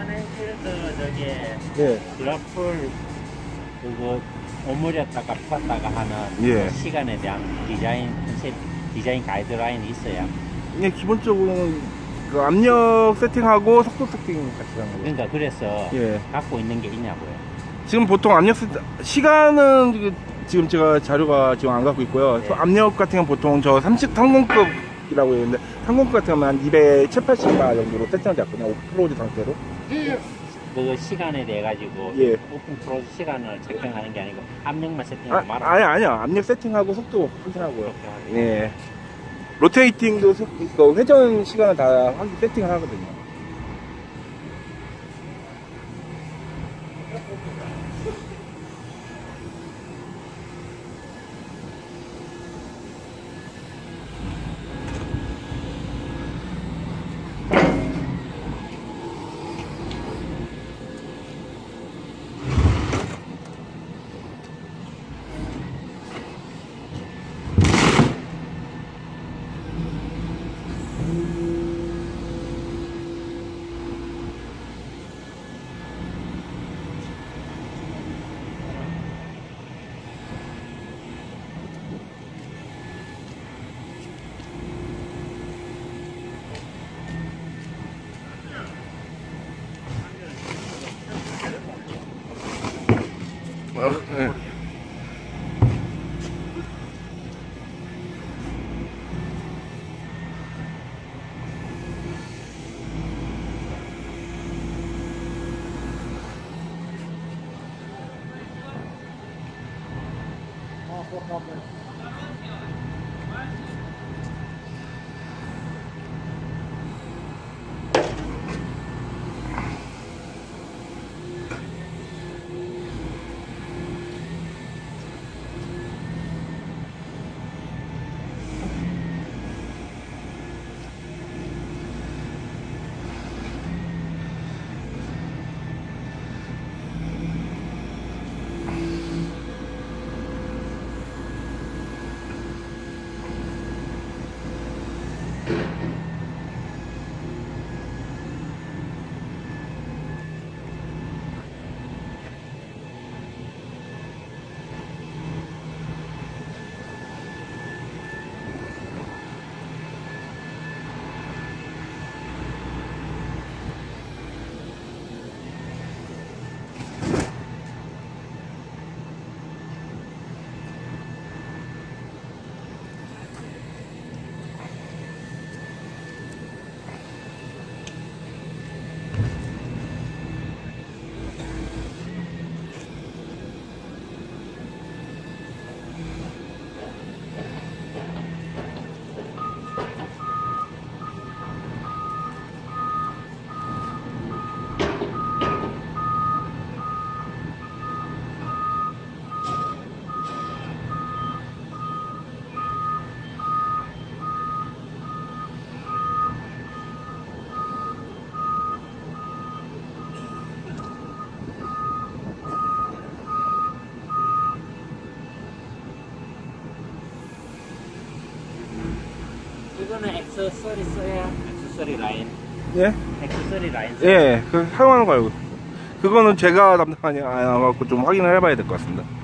시간에서 저기 예. 그래프를 그거 오므렸다가 폈다가 하는 예. 그 시간에 대한 디자인 가이드라인이 있어요. 이게 기본적으로는 그 압력 세팅하고 속도 세팅 같이 하는 거예요. 그러니까 그래서 예. 갖고 있는 게 있냐고요. 지금 보통 압력 세팅 시간은 지금 제가 자료가 지금 안 갖고 있고요. 네. 압력 같은 건 보통 저 30급이라고 했는데 30급 같은 경우는 한 270, 80바 정도로 세팅을 잡거든요. 오프로드 상태로. 그 시간에 대해 가지고 예. 오픈 프로즈 시간을 측정하는 게 아니고 압력만 세팅하고 말하는 아니요. 압력 세팅하고 속도 확인하고요. 그렇게 하죠. 예. 로테이팅도 그 회전 시간을 다 세팅을 하거든요. 네. 이거는 액세서리 써야 액세서리 라인. 예? 액세서리 라인. 예, 그 사용하는 거 알고 있어요. 그거는 제가 담당하지 않아갖고 좀 확인을 해봐야 될 것 같습니다.